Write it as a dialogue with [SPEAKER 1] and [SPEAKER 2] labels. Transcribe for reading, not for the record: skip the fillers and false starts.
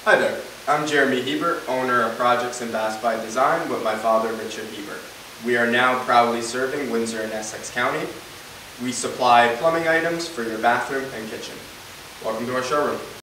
[SPEAKER 1] Hi there, I'm Jeremy Hebert, owner of Projects in Bass by Design with my father Richard Hebert. We are now proudly serving Windsor and Essex County. We supply plumbing items for your bathroom and kitchen. Welcome to our showroom.